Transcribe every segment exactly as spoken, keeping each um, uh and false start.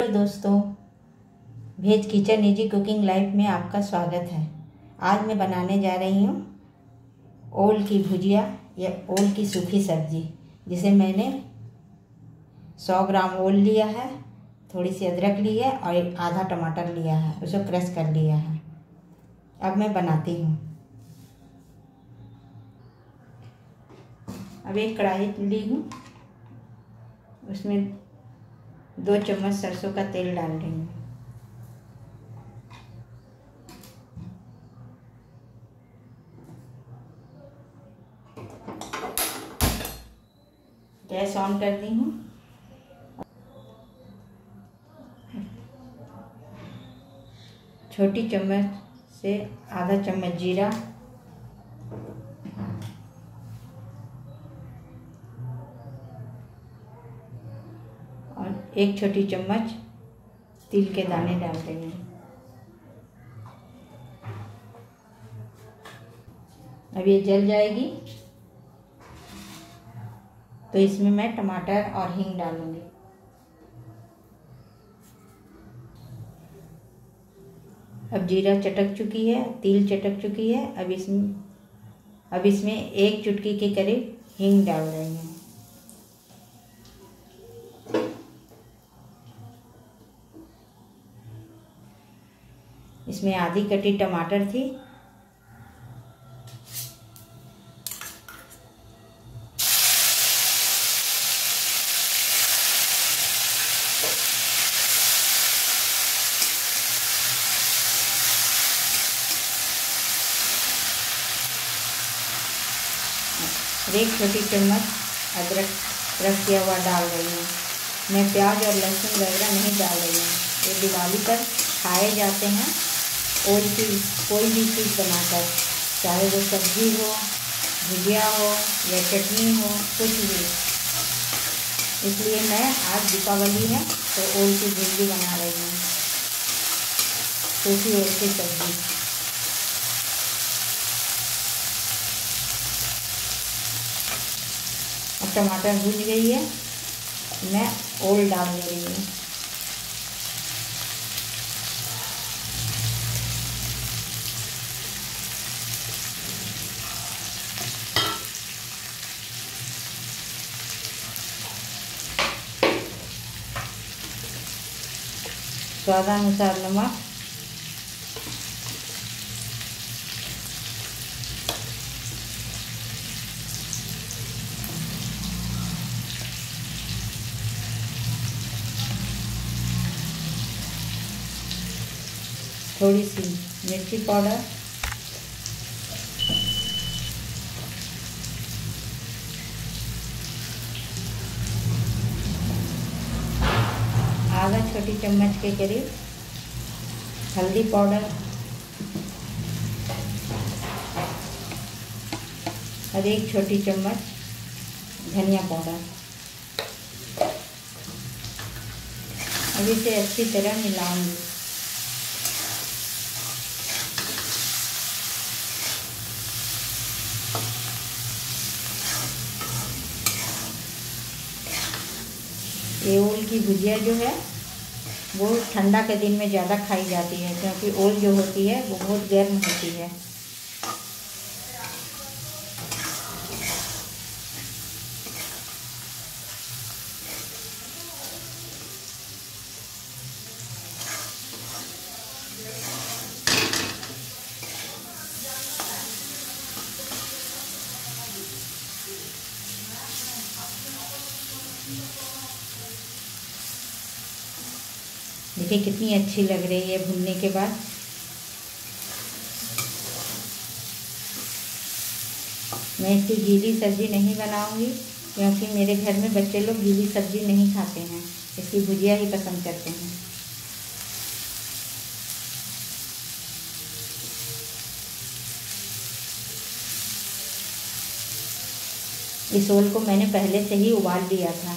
दोस्तों, भेज kitchen easy cooking life में आपका स्वागत है। आज मैं बनाने जा रही हूँ ओल की भुजिया या ओल की सूखी सब्जी, जिसे मैंने सौ ग्राम ओल लिया है, थोड़ी सी अदरक ली है और आधा टमाटर लिया है, उसे क्रश कर लिया है। अब मैं बनाती हूँ। अब एक कढ़ाई ली हूँ, उसमें दो चम्मच सरसों का तेल डाल रही हूँ। गैस ऑन कर दी हूँ। छोटी चम्मच से आधा चम्मच जीरा, और एक छोटी चम्मच तिल के दाने डाल रही हूँ। अब ये जल जाएगी तो इसमें मैं टमाटर और हींग डालूंगी। अब जीरा चटक चुकी है, तिल चटक चुकी है। अब इसमें अब इसमें एक चुटकी के करीब हींग डाल रही हूँ। इसमें आधी कटी टमाटर थी, एक छोटी चम्मच अदरक क्रश किया हुआ डाल रही हूँ। मैं प्याज और लहसुन वगैरह नहीं डाल रही हूँ। ये दिवाली पर खाए जाते हैं ओल की कोई भी चीज़ बनाकर, चाहे वो सब्जी हो, भुजिया हो या चटनी हो, कुछ भी। इसलिए मैं आज दीपावली है तो ओल की भुजिया बना रही हूँ, सूखी ओल की सब्जी। अब टमाटर भून गई है, मैं ओल डाल दे रही हूँ। स्वादानुसार नमक, थोड़ी सी मिर्ची पाउडर, आधा छोटी चम्मच के करीब हल्दी पाउडर और एक छोटी चम्मच धनिया पाउडर। अब इसे अच्छी तरह मिलाऊंगी। ये ओल की भुजिया जो है वो ठंडा के दिन में ज़्यादा खाई जाती है, क्योंकि ओल जो होती है वो बहुत गर्म होती है। देखिए कितनी अच्छी लग रही है भुनने के बाद। मैं इसकी गीली सब्जी नहीं बनाऊंगी, क्योंकि मेरे घर में बच्चे लोग गीली सब्जी नहीं खाते हैं, इसकी भुजिया ही पसंद करते हैं। इस ओल को मैंने पहले से ही उबाल लिया था।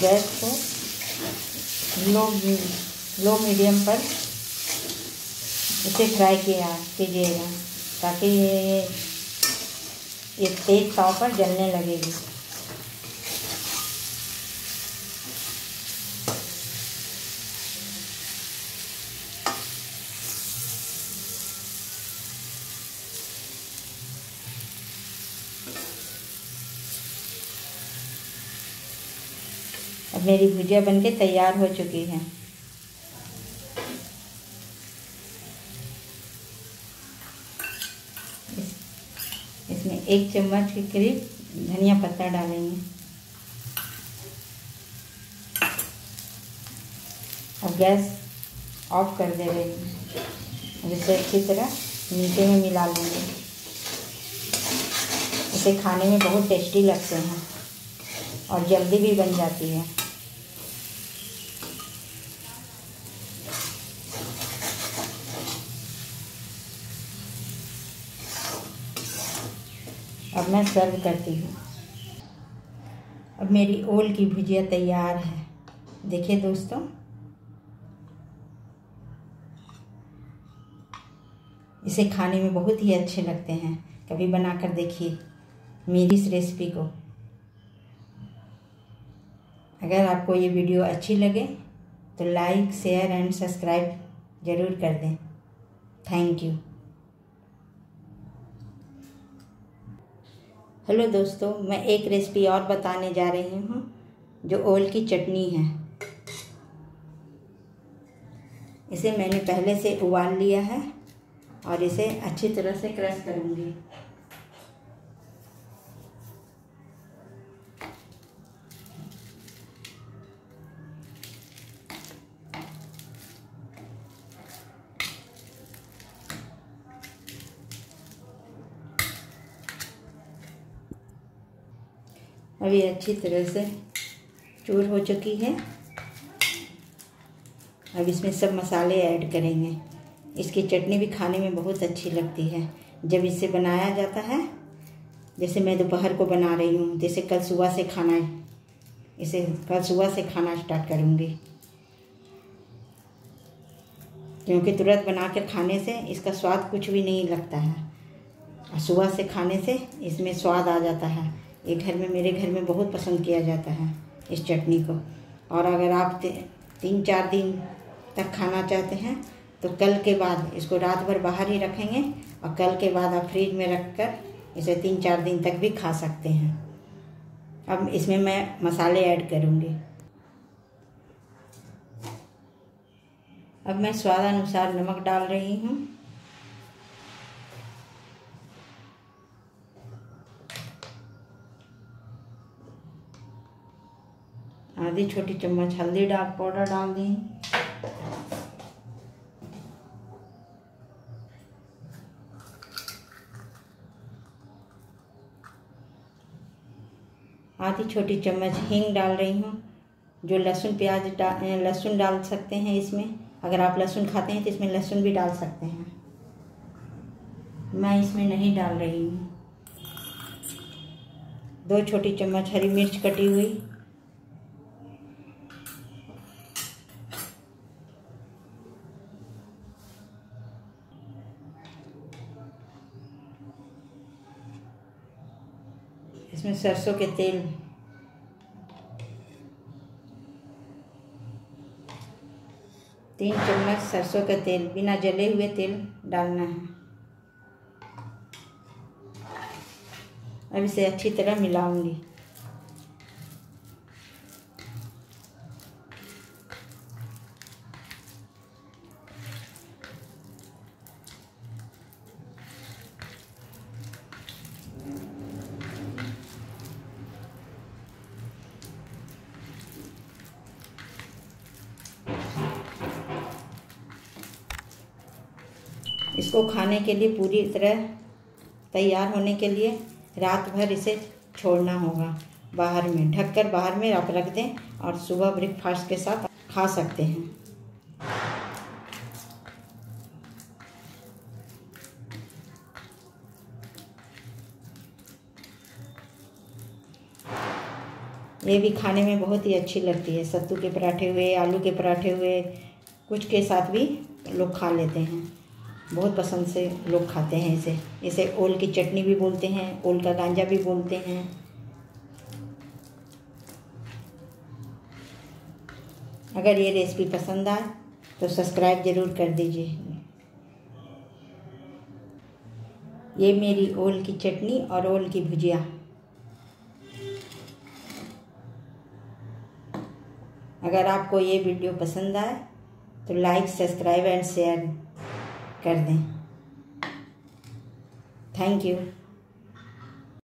गैस को लो लो मीडियम पर इसे फ्राई किया कीजिएगा, ताकि ये ये तेज ताव पर जलने लगेगी। अब मेरी भुजिया बनके तैयार हो चुकी है। इस, इसमें एक चम्मच के करीब धनिया पत्ता डालेंगे। अब गैस ऑफ कर दे रही हूँ। अब इसे अच्छी तरह मीठे में मिला लेंगे। इसे खाने में बहुत टेस्टी लगते हैं और जल्दी भी बन जाती है। अब मैं सर्व करती हूँ। अब मेरी ओल की भुजिया तैयार है। देखिए दोस्तों, इसे खाने में बहुत ही अच्छे लगते हैं। कभी बनाकर देखिए मेरी इस रेसिपी को। अगर आपको ये वीडियो अच्छी लगे तो लाइक, शेयर एंड सब्सक्राइब ज़रूर कर दें। Thank you. हेलो दोस्तों, मैं एक रेसिपी और बताने जा रही हूँ जो ओल की चटनी है। इसे मैंने पहले से उबाल लिया है और इसे अच्छी तरह से क्रश करूँगी। अब ये अच्छी तरह से चूर हो चुकी है। अब इसमें सब मसाले ऐड करेंगे। इसकी चटनी भी खाने में बहुत अच्छी लगती है जब इसे बनाया जाता है। जैसे मैं दोपहर को बना रही हूँ, जैसे कल सुबह से खाना इसे कल सुबह से खाना स्टार्ट करूँगी, क्योंकि तुरंत बना कर खाने से इसका स्वाद कुछ भी नहीं लगता है और सुबह से खाने से इसमें स्वाद आ जाता है। ये घर में मेरे घर में बहुत पसंद किया जाता है इस चटनी को। और अगर आप तीन चार दिन तक खाना चाहते हैं तो कल के बाद इसको रात भर बाहर ही रखेंगे और कल के बाद आप फ्रिज में रख कर इसे तीन चार दिन तक भी खा सकते हैं। अब इसमें मैं मसाले ऐड करूँगी। अब मैं स्वाद अनुसार नमक डाल रही हूँ। आधी छोटी चम्मच हल्दी डाल पाउडर डाल दी। आधी छोटी चम्मच हींग डाल रही हूँ। जो लहसुन प्याज डाल लहसुन डाल सकते हैं इसमें। अगर आप लहसुन खाते हैं तो इसमें लहसुन भी डाल सकते हैं। मैं इसमें नहीं डाल रही हूँ। दो छोटी चम्मच हरी मिर्च कटी हुई। इसमें सरसों के तेल, तीन चम्मच सरसों का तेल, बिना जले हुए तेल डालना है। अब इसे अच्छी तरह मिलाऊंगी। इसको खाने के लिए पूरी तरह तैयार होने के लिए रात भर इसे छोड़ना होगा बाहर में, ढककर बाहर में आप रख दें और सुबह ब्रेकफास्ट के साथ खा सकते हैं। ये भी खाने में बहुत ही अच्छी लगती है। सत्तू के पराठे हुए, आलू के पराठे हुए, कुछ के साथ भी लोग खा लेते हैं। बहुत पसंद से लोग खाते हैं इसे। इसे ओल की चटनी भी बोलते हैं, ओल का गांजा भी बोलते हैं। अगर ये रेसिपी पसंद आए तो सब्सक्राइब ज़रूर कर दीजिए। ये मेरी ओल की चटनी और ओल की भुजिया। अगर आपको ये वीडियो पसंद आए तो लाइक, सब्सक्राइब एंड शेयर कर दें। Thank you.